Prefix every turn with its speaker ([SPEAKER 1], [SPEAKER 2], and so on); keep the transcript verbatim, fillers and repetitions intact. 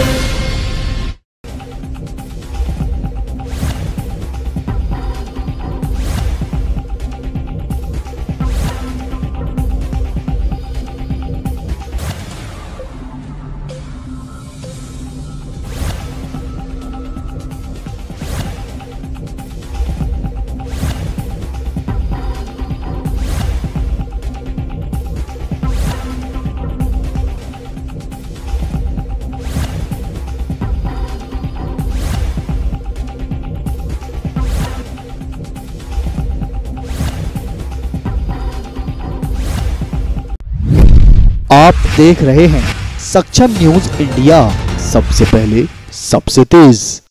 [SPEAKER 1] आप देख रहे हैं सक्षम न्यूज इंडिया, सबसे पहले सबसे तेज।